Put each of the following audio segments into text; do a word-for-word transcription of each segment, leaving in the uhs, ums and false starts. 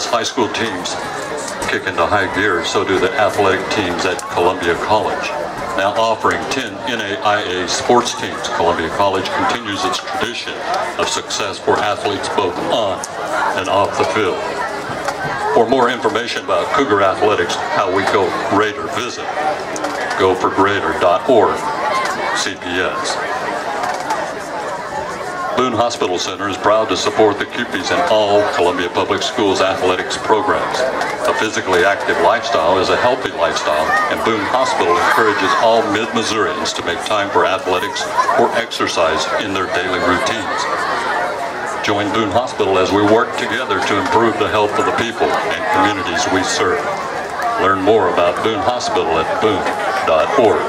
high school teams kick into high gear, so do the athletic teams at Columbia College. Now offering ten N A I A sports teams, Columbia College continues its tradition of success for athletes both on and off the field. For more information about Cougar Athletics, how we go Raider, visit go for greater dot org C P S. Boone Hospital Center is proud to support the Cupies in all Columbia Public Schools athletics programs. A physically active lifestyle is a healthy lifestyle, and Boone Hospital encourages all Mid-Missourians to make time for athletics or exercise in their daily routines. Join Boone Hospital as we work together to improve the health of the people and communities we serve. Learn more about Boone Hospital at boone dot org.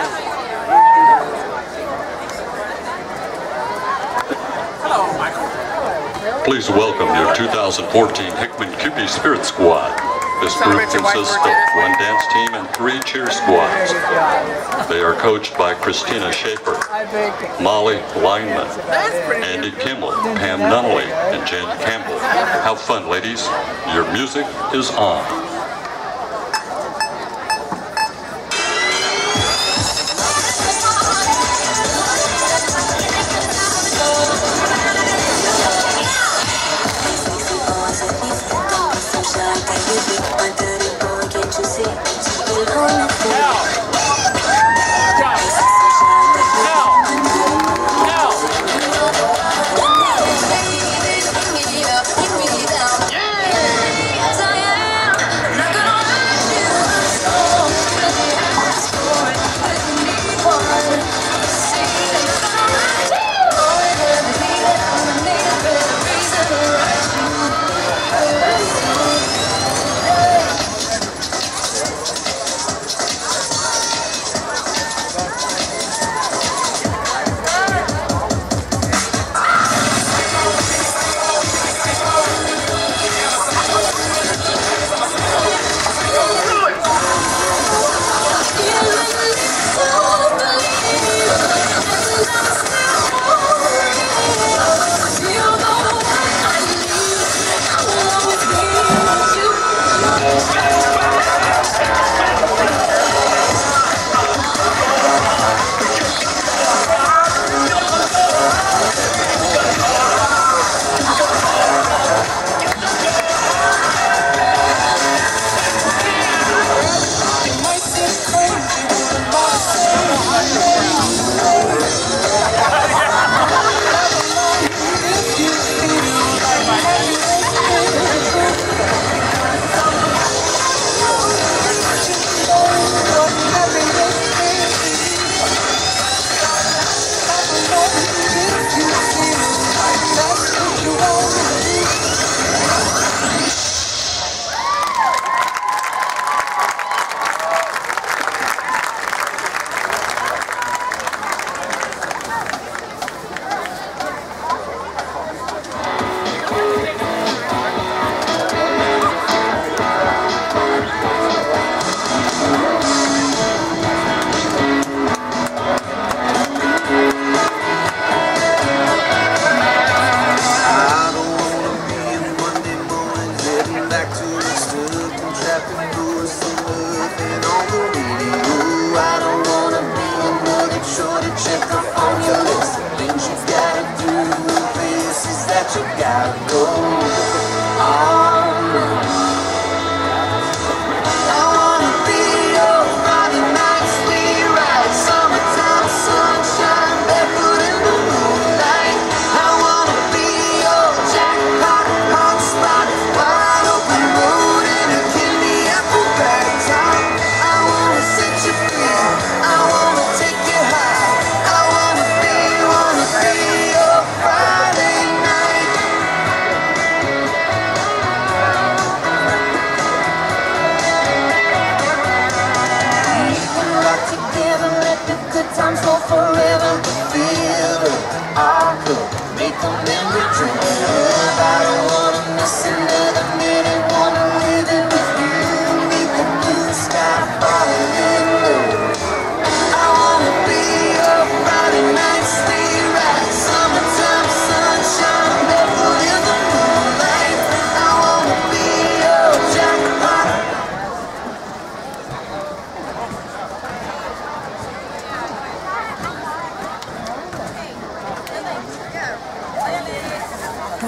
Please welcome your two thousand fourteen Hickman Cupie Spirit Squad. This group consists of one dance team and three cheer squads. They are coached by Christina Schaefer, Molly Lineman, Andy Kimmel, Pam Nunnally, and Jen Campbell. Have fun, ladies. Your music is on. Summertime sunshine, barefoot in the moonlight. I wanna be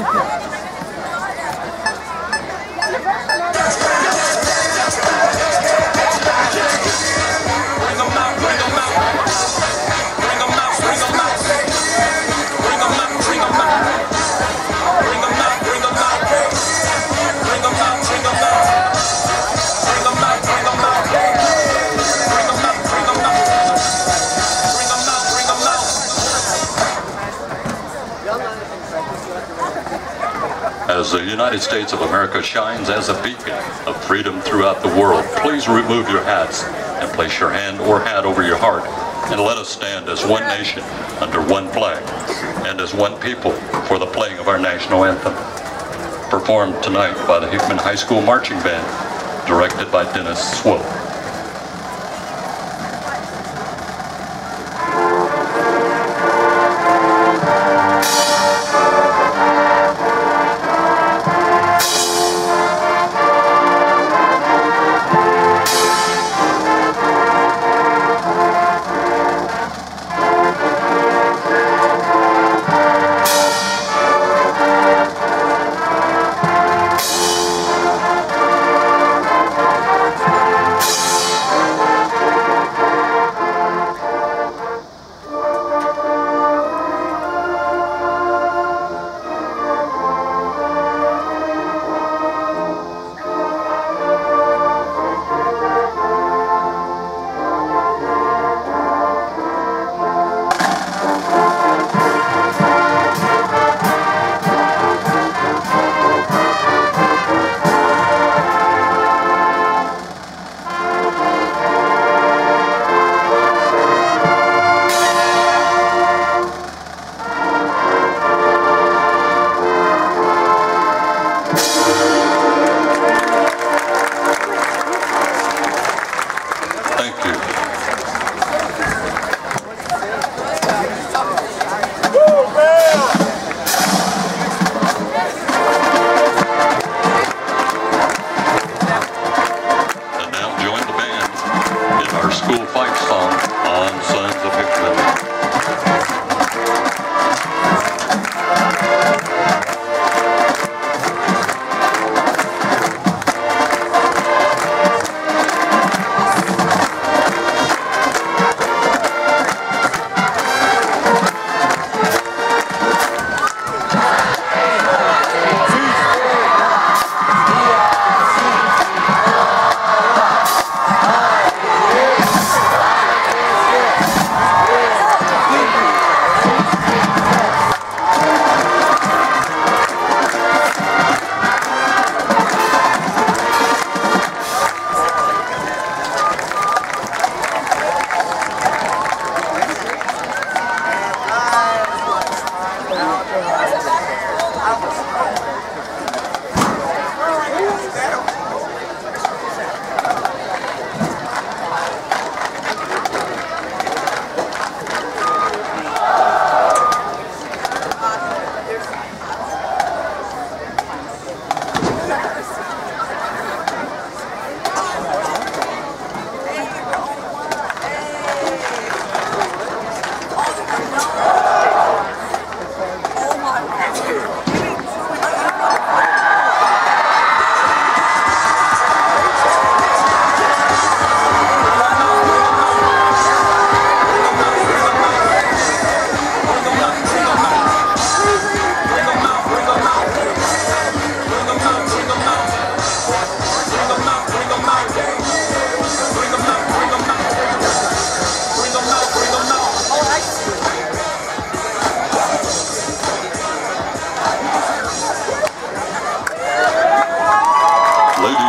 As the United States of America shines as a beacon of freedom throughout the world, please remove your hats and place your hand or hat over your heart, and let us stand as one nation under one flag and as one people for the playing of our national anthem, performed tonight by the Hickman High School Marching Band, directed by Dennis Swope.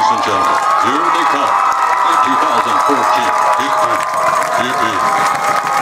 Here they come in two thousand fourteen Hickman Q P.